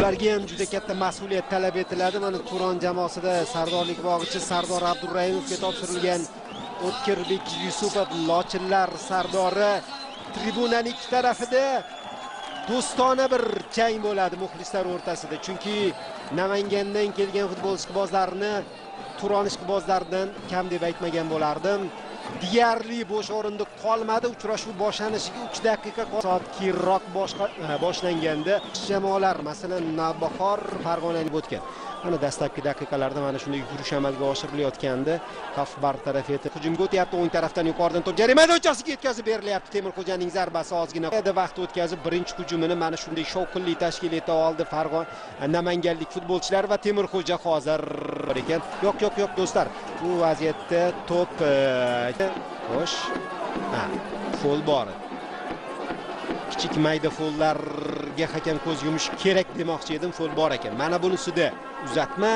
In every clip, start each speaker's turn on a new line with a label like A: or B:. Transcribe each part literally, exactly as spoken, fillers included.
A: ularga ham juda katta mas'uliyat talab etiladi. Mana Turon jamoasida sardorlik bog'ichi Sardor Abdurrahimovga topshirilgan O'tkirbek Yusupov Lochinlar sardori. Tribunaning ikki tarafida do'stona bir jang bo'ladi muxlislar o'rtasida. Chunki Namangandan kelgan futbol ishqibozlarini Turon ishqibozlaridan kam deb aytmagan bo'lardim. Deyarli bo'sh o'rindiq qolmadi. Uchrashuv boshlanishiga uch daqiqa soat keyinroq boshlanganda jamoalar, masalan, Navbahor Farg'onalik o'tgan. Mana dastlabki daqiqalarda mana shunday yurish amalga oshirilayotganda xavf bartaraf etib hujumga o'tyapti. O'ng tarafdan yuqoridan to'p jarima maydonchasiga yetkazib berilyapti. Temurxo'janing zarbasi ozgina vaqt o'tkazib birinchi hujumini mana shunday shovqinli tashkil eta oldi Farg'ona namanganlik futbolchilar va Temurxo'ja hozir ekan. Yo'q, yo'q, yo'q do'stlar. Bu vaziyatda to'p xo'sh. Ha, fol bor. Kichik mayda follarga hakam ko'z yumish kerak demoqchi edim, fol bor ekan. Mana bunisida uzatma.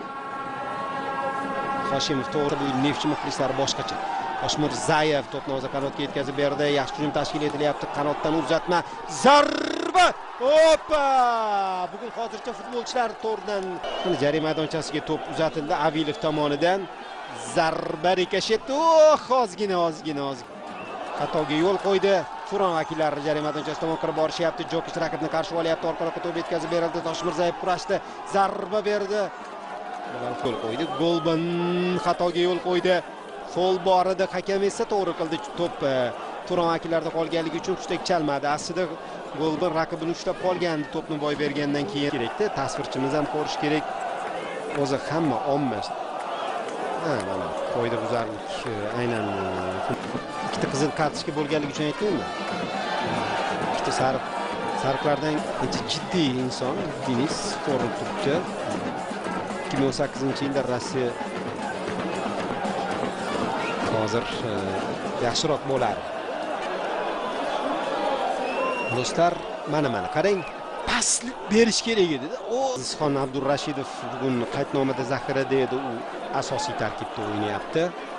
A: Hoshimov to'g'ri, bu Neftchi muxlislari boshqacha. Hoshmirzayev to'pni o'zi qanotga yetkazib berdi. Yaxshi hujum tashkil etilyapti. Qanotdan uzatma. Zarba! Hoppa! Bugun hozircha futbolchilar to'rdan jarima maydonchasiga to'p uzatildi Avilov tomonidan. Zarba rikoshet. Oh, ozgina, ozgina, ozgina. Xatoga yo'l qo'ydi. Turon vakillari jarima maydonchasiga tomon kirib borishyapti. Jokich raqibni qarshi olyapti. Orqaroqqa to'p yetkazib berildi. Toshmirzayev kurashdi. Zarba berdi. Gol qo'ydi. Golban xatoga yo'l qo'ydi. Fol bor edi. Hakam esa to'g'ri qildi. To'p Turon vakillarida qolganligi uchun hushtak chalmadi. Aslida Golban raqibini ushlab qolgandi to'pni boy bergandan keyin kerakda. Tasvirchimiz ham ko'rish kerak. O'zi hamma omma ha, mana qo'ydi buzarlik. Aynan ikkita qizil kartochka bo'lganligi uchun aytdimmi? Ikkita sariq sariqlardan ancha jiddiy inson Denis ko'rinib turibdi. ikki ming o'n sakkizinchi yilda Rossiya hozir yaxshiroq bo'lar. Do'stlar, mana mana qarang, paslik berish kerak edi. O Izxon Abdurrashidov bugun qaydnomada zaxirada edi, u asosiy tarkibda o'ynayapti.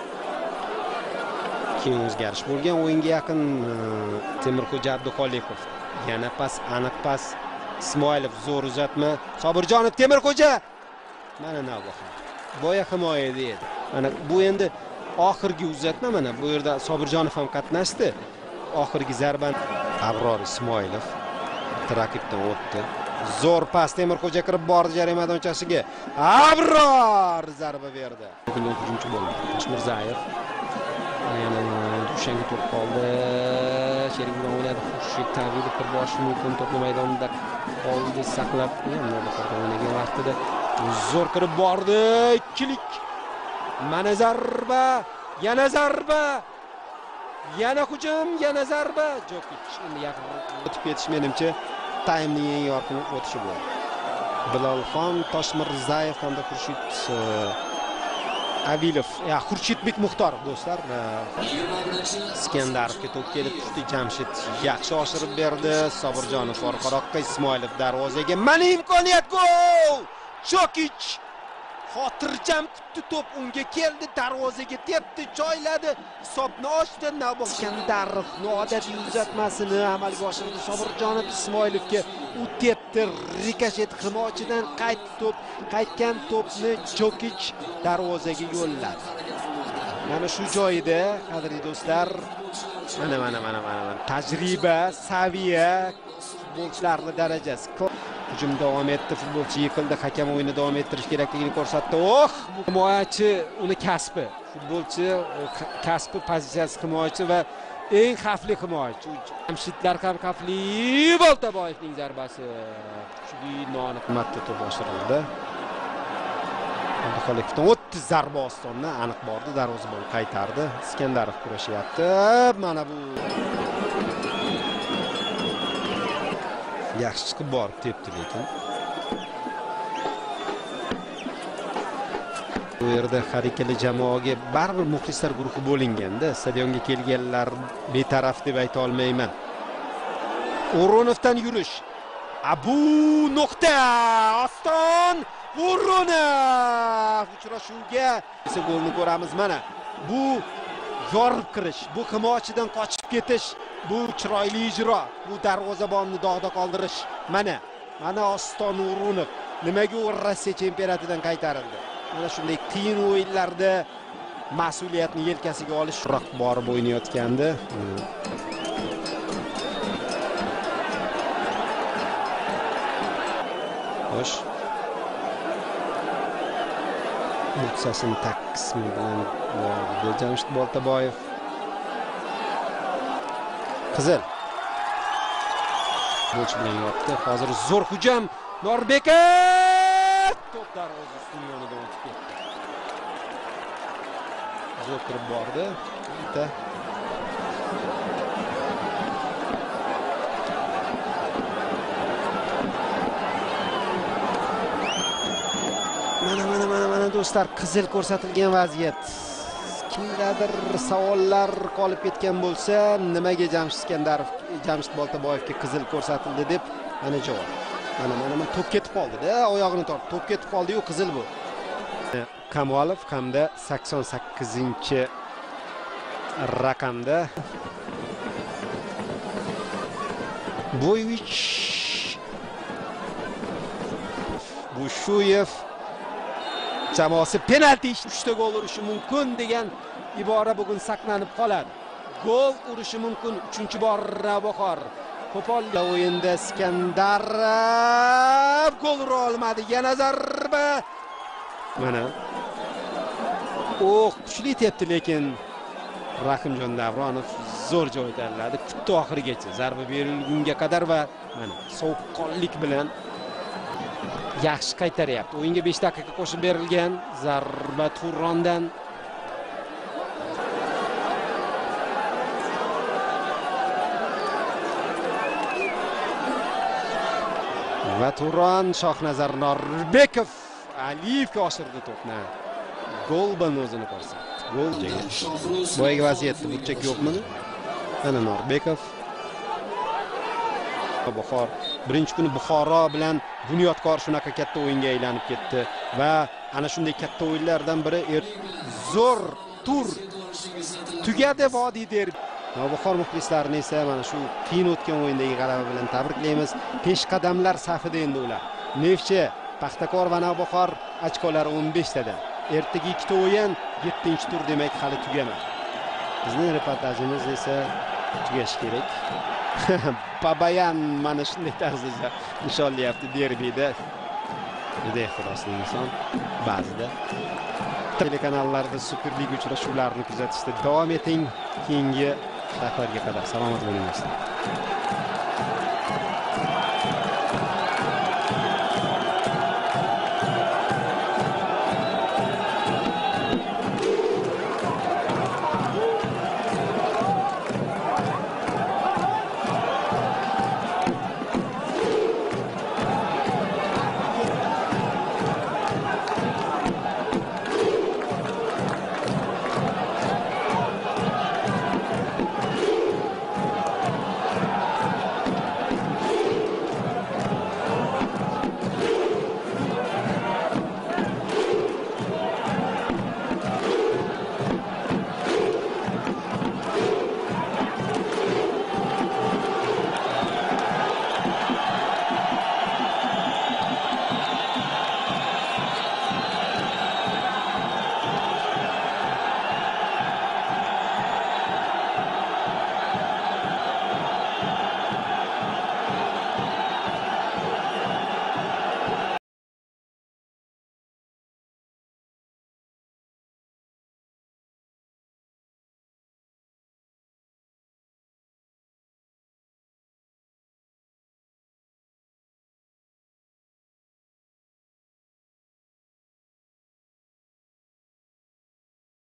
A: Keyin o'zgarish bo'lgan. O'yinga yaqin Temurxo'ja Abduxoliqov yana pas, aniq pas. Ismoilov zo'r uzatma. Sobirjonov Temurxo'ja. Mana Navbahor. Boya himoyada edi. Mana bu endi oxirgi uzatma, mana bu yerda Sobirjonov ham qatnashdi. Oxirgi zarbani Abror Ismoilov raqibdan o'tdi. Zo'r pas, Temurxo'ja kirib bordi jarima maydonchasiga. Abror zarba berdi. Hujumchi bo'ldi. Toshmirzayev yana o'shanga to'p qoldi. Sherik bilan o'ynadi. Xurshid Tavilov kirib borishi mumkin. To'pni maydonda qoldi, saqlab o'ynagan vaqtida zo'r kirib bordi. Ikkilik. Mana zarba, yana zarba. Yana hujum, yana zarba. Jokich endi yaqin o'tib ketish menimcha taymning eng yorqin o'tishi bo'ldi. Bilolxon Toshmirzayev hamda Xurshid Avilov, ya Xurshidbek Muxtorov do'stlar. Iskandarovga to'p kelib tushdi. Jamshid yaxshi oshirib berdi. Sobirjonov orqaroqqa, Ismoilov darvozaga. Mana imkoniyat, gol! Jokich xotirjam kutdi, to'p unga keldi, darvozaga tepdi, joyladi, hisobni ochdi. Navbahor noodatiy uzatmasini amalga oshirdi. Sobirjonov Ismoilovga u tepdi, rikoshet himoyachidan qaytdi to'p, qaytgan to'pni Jokich darvozaga yo'lladi. Mana shu joyida, qadrli do'stlar, mana mana mana mana tajriba, saviya, futbolchilarning darajasi. Hujum davom etdi, futbolchi yiqildi, hakam o'yinni davom ettirish kerakligini ko'rsatdi. Oh, himoyachi uni kasbi, futbolchi kasbi pozitsiyasi himoyachi va eng xavfli himoyachi. Jamshidlar ham xavfli. Boltaboyevning zarbasi kuchli, noaniq to'p oshirildi. Abduxoliqovdan o'tdi, zarba ostondan aniq bordi, darvozabon qaytardi. Iskandarov kurashyapti. Mana bu yaxshi chiqib borib tepdi, lekin bu yerda har ikkala jamoaga baribir muxlislar guruhi bo'linganda stadionga kelganlar betaraf deb ayta olmayman. O'ronovdan yurish. Abu nuqta Oston O'ronov uchrashuvga esa golni ko'ramiz. Mana bu yorib kirish, bu himoyachidan qochib ketish, bu chiroyli ijro, bu darvozabonni dog'da qoldirish. Mana Mana Oston O'runov nimaga u Rossiya chempionatidan qaytarildi? Mana shunday qiyin o'yinlarda mas'uliyatni yelkasiga olish roq borib o'ynayotgandi. Xo'sh. Butsasini tak qismi bilan bordi Jamshid Boltaboyev. Qizil. Bo'ch bilan yopdi. Hozir zo'r hujum. Norbekov top darvoza ustuni yonidan o'tib ketdi. Zo'r kirib bordi. Bitta. Mana mana mana mana do'stlar, qizil ko'rsatilgan vaziyat. Kimdadir savollar qolib ketgan bo'lsa, nimaga Jamshid Iskandarov, Jamshid Boltaboyevga qizil ko'rsatildi deb mana javob. Mana mana mana top ketib qoldi-da, oyog'ini tortdi. Top ketib qoldi-yu, qizil bu. Kamolov hamda sakson sakkizinchi raqamda Boyevich Bushuyev jamoasi penalti uchta gol urishi mumkin degan ibora bugun saqlanib qoladi. Gol urishi mumkin uchinchi bor Navbahor. Qo'pol o'yinda Iskandarov gol ura olmadi. Yana zarba. Mana o kuchli tepdi, lekin Rahimjon Davronov zo'r joy tanladi. Kutdi oxirigacha zarba berilgunga qadar va mana sovuqqonlik bilan yaxshi qaytaryapti. O'yinga besh daqiqa qo'shib berilgan zarba Turondan. Va Turon Shohnazar Norbekov Aliyevga oshirdi to'pni. Gol bilan o'zini ko'rsatdi. Gol joyga. Boyagi vaziyatda burchak yo'qmi? Mana Norbekov. Buxor birinchi kuni Buxoro bilan Bunyodkor shunaqa katta o'yinga aylanib ketdi va ana shunday katta o'yinlardan biri zo'r tur tugadi Vodiy derbi. Buxor muxlislarini esa mana shu qiyin o'tgan o'yindagi g'alaba bilan tabriklaymiz. Peshqadamlar safida endi ular. Neftchi, Paxtakor va Navbahor ochkolari o'n besh tada. Ertaga ikkita o'yin, yettinchi tur demak hali tugamadi. Bizning reportajimiz esa tugashi kerak. Babayan mana shunday tarzda nishonlayapti derbida. Juda ixlosli inson ba'zida. Telekanallarda Superliga uchrashuvlarini kuzatishda davom eting. Keyingi safarga qadar salomat bo'linglar.